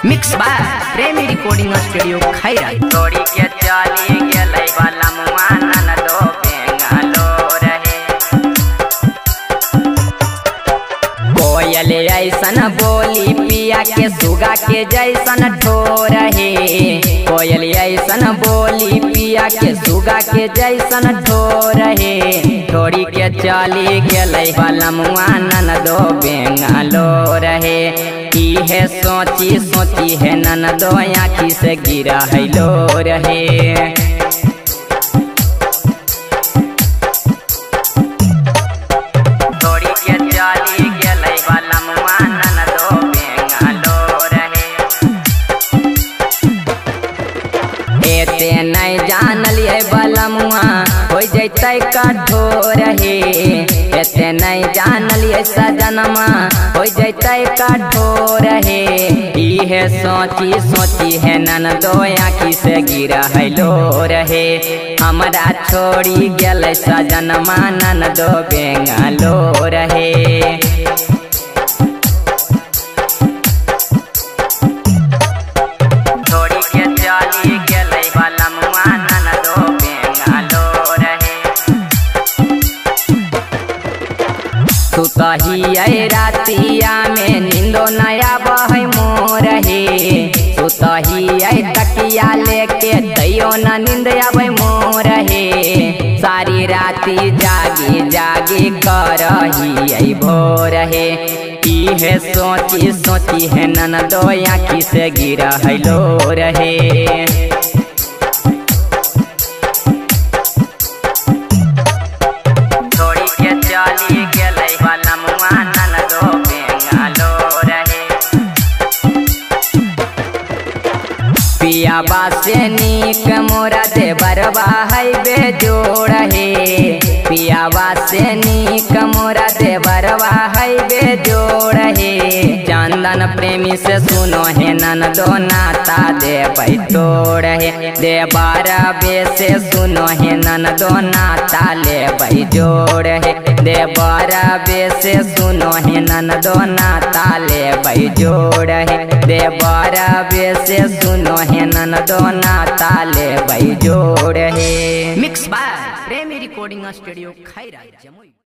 Mix by Premi recording studio Khaira. तोड़ी के चली गेलै वाला मुआना दो बेंगालोर रहे। कोयल ऐसन बोली पिया के सुगा के जैसन ठोर है। कोयल ऐसन बोली पिया के सुगा के जैसन ठोर है। तोड़ी के चली गेलै वाला मुआना दो बेंगालोर रहे। है सोची सोची है ननदो आँखी से गिरा है लो रहे। तोड़ी के चली गेलै वाला मुआना दो बेंगालोर रहे। एते नहीं जानलिए वाला मुआ हो जैते कठोर है। एते नहीं जानलिए सजनमा हो जैते कठोर है। इहे सोची सोची है ननदो आँखी से गिरा है लो रहे। हमरा छोड़ी गेलै सजनमा ननदो बेंगालोर रहे। तोड़ी के चली गेलै वाला मुआना दो बेंगालोर रहे। तू कही रातिया में नींदो नया बह मोर है। तू कही तकिया लेके दैयो न नींद आवे मोर है। सारी राती जागी जागी करही भोर है। इहे सोची सोची है ननदो आँखी से गिरा है लो रहे। तोड़ी के चली गेलै वाला मुआना दो बेंगालोर रहे। पियाबा से नीक मोरा देवरबा है बेजोड़ है। पियाबा से नीक मोरा देवरबा है बेजोड़ है। चंदन प्रेमी से सुनो है ननदो नाता देबै तोड़ है। देवर बे से सुनो है ननदो नाता लेबै जोड़ है। देवर बे से सुनो है ननदो नाता लेबै जोड़ है। देवर बे से सुनो है ननदो नाता लेबै जोड़ है। Mix by Premi recording studio Khaira Jamui.